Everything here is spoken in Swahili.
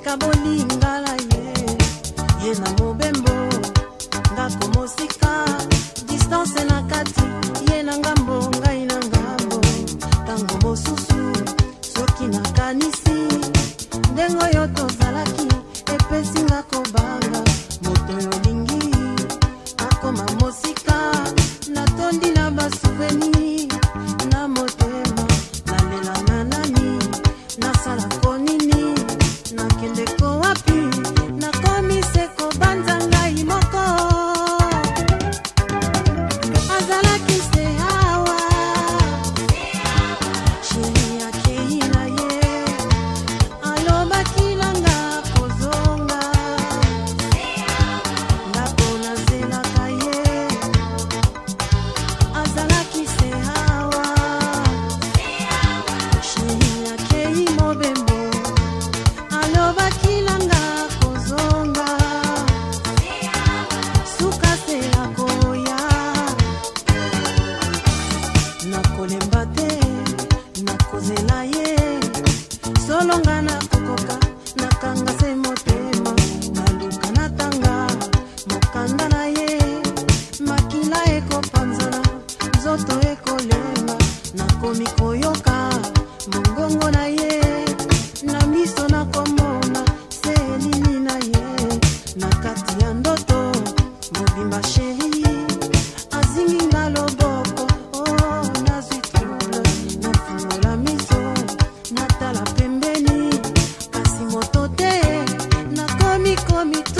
mosika bolingala ye na mobembo ngako mosika distance na kati ye na ngambo ngai na ngambo tango mosusu soki na kanisi ndengo yo tozalaki epesi nga kobanga moto yo lingi akoma mosika natondi na basouvenir na motema nalela na nani nasala konini nakende ko wapi nakomise kobanza ngai moko azalaki se hawa chini yake ina ye alobaki nanga kozonga ndapona zelaka ye azalaki se hawa chini yake imobembo alobaki nanga kozonga suka sela koya nakolemba te nakozela ye solonga nakokoka nakanga se motema naluka natanga mokanda na ye makila ekopanzana nzoto ekolenga nakomi koyoka mongongo na ye na miso nakomona se nini na ye na kati ya ndoto mobimba sheri azingi nga loboko oh nazwi trouble nafungola miso natala pembeni kasi moto te nakomi